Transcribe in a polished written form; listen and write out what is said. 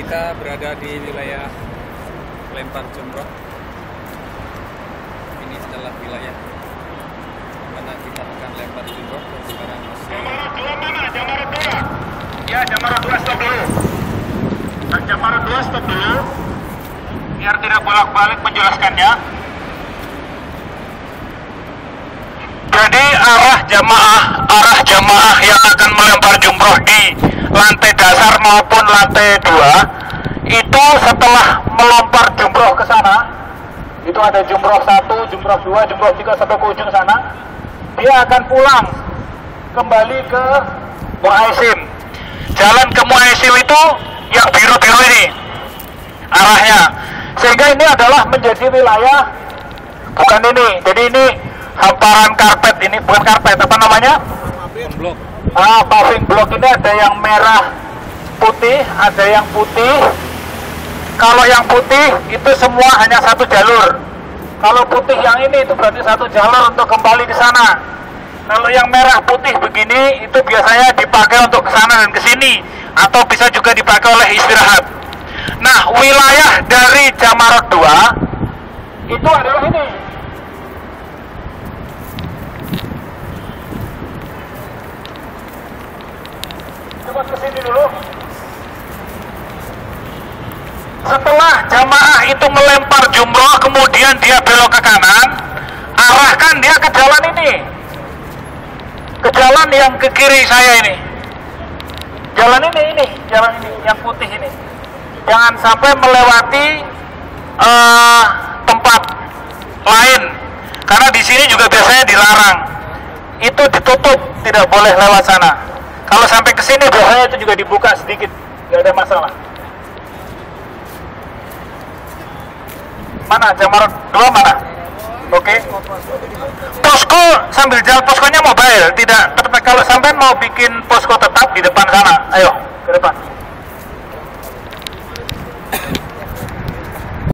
Kita berada di wilayah lempar jumroh. Ini adalah wilayah mana kita akan lempar jumroh. Dan sekarang Jamaah 2 mana? Jamaah 2. Ya, Jamaah 2 stop dulu. Jamaah 2 stop dulu. Biar tidak bolak-balik menjelaskannya. Jadi arah jamaah yang akan melempar jumroh di lantai dasar maupun lantai 2 itu setelah melempar jumroh ke sana, itu ada jumroh 1, jumroh 2, jumroh 3 sampai ke ujung sana, dia akan pulang kembali ke Muaisim. Jalan ke Muaisim itu yang biru-biru ini arahnya, sehingga ini adalah menjadi wilayah, bukan ini, jadi ini hamparan karpet, ini bukan karpet, apa namanya? blok. Paving blok ini ada yang merah putih, ada yang putih. Kalau yang putih itu semua hanya satu jalur. Kalau putih yang ini itu berarti satu jalur untuk kembali ke sana. Kalau yang merah putih begini itu biasanya dipakai untuk ke sana dan ke sini, atau bisa juga dipakai oleh istirahat. Nah, wilayah dari Jamarat 2 itu adalah ini. Coba ke sini dulu. Setelah jamaah itu melempar jumroh, kemudian dia belok ke kanan, arahkan dia ke jalan ini, ke jalan yang ke kiri saya ini. Jalan ini, jalan ini, yang putih ini. Jangan sampai melewati tempat lain, karena di sini juga biasanya dilarang. Itu ditutup, tidak boleh lewat sana. Kalau sampai ke sini biasanya itu juga dibuka sedikit, nggak ada masalah. Mana Jamarat 2 mana? Oke. Posko sambil jalan, poskonya mobile, tidak. Kalau sampai mau bikin posko tetap di depan sana.